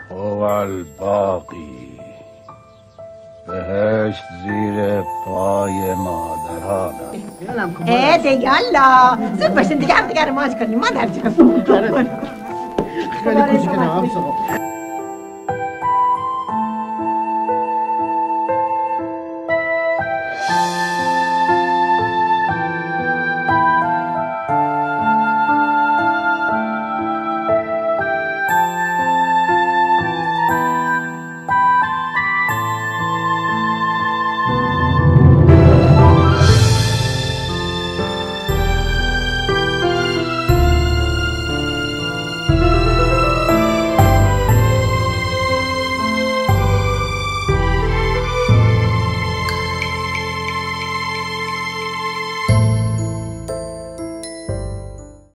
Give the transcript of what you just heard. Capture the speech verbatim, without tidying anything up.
هو الباقی بهشت زیر پای مادرانم. اه دیگه یالا زود باشین دیگه هم دیگه رو ماچ کنیم مادر جان. خیلی کوچیک نوام